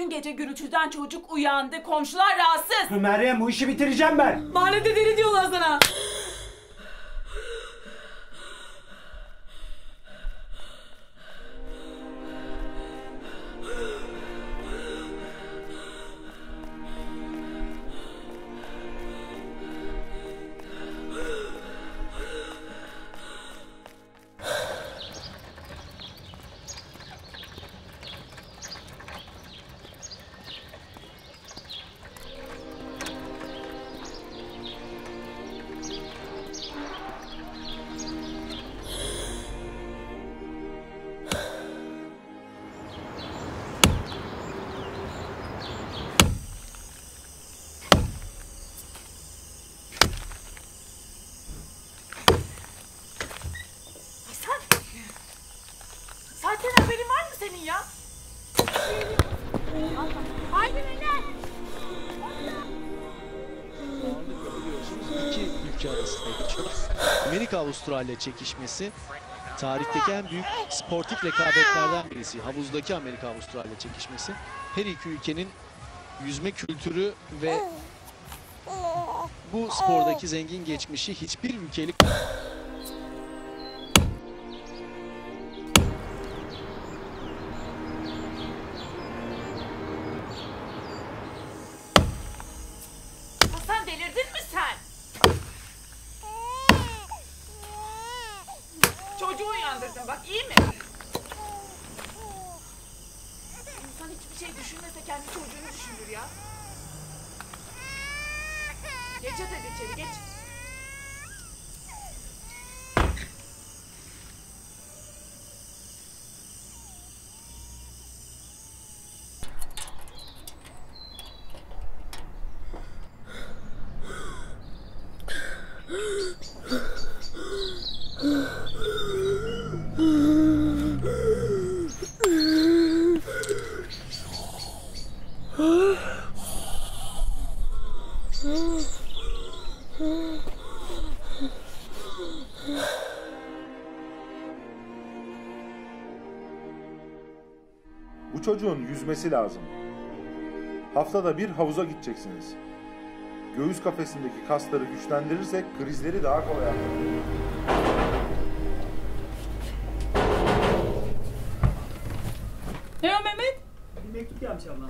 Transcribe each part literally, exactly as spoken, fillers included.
Dün gece gürültüden çocuk uyandı. Komşular rahatsız. Meryem, bu işi bitireceğim ben. Mahallede deli diyorlar sana. Zaten haberin var mı senin ya? Haydi Mehmet! İki ülke arasında geçiyor. Amerika-Avustralya çekişmesi tarihteki en büyük sportif rekabetlerden birisi. Havuzdaki Amerika-Avustralya çekişmesi. Her iki ülkenin yüzme kültürü ve bu spordaki zengin geçmişi hiçbir ülkelik... Hasan, delirdin mi sen? Çocuğu uyandırdın bak, iyi mi? İnsan hiçbir şey düşünmese kendi çocuğunu düşünür ya. Geç hadi içeri, geç. Bu çocuğun yüzmesi lazım. Haftada bir havuza gideceksiniz. Göğüs kafesindeki kasları güçlendirirsek krizleri daha kolay atlatır. Ne o Mehmet? Bir mektup gelmiş abla.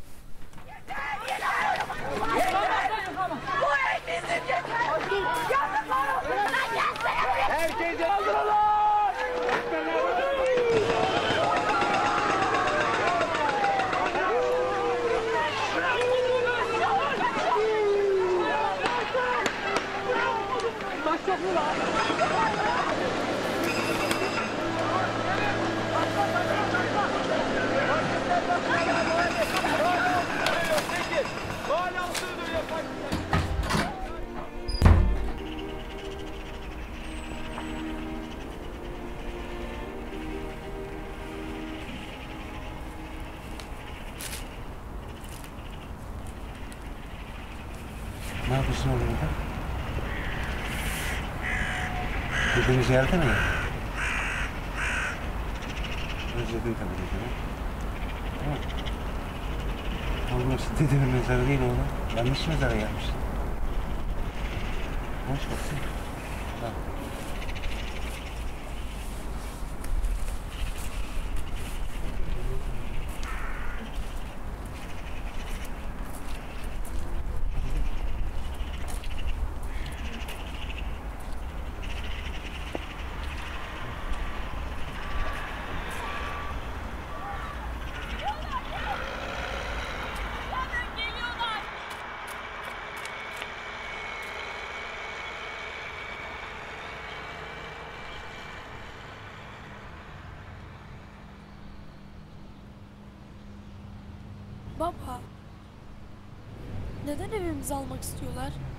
Bu ev bizim yeter! Yazıklar olsun! Lan gelsene! Herkese aldıralım! Ne yapıyorsun oğlum burada? Dedeni ziyarete mi geldin? Özledin tabii dedeni. Tamam. Oğlum orası dedenin mezarı değil oğlum. Yanlış mezara gelmişsin. Hoş baksana. Tamam. Baba, neden evimizi almak istiyorlar?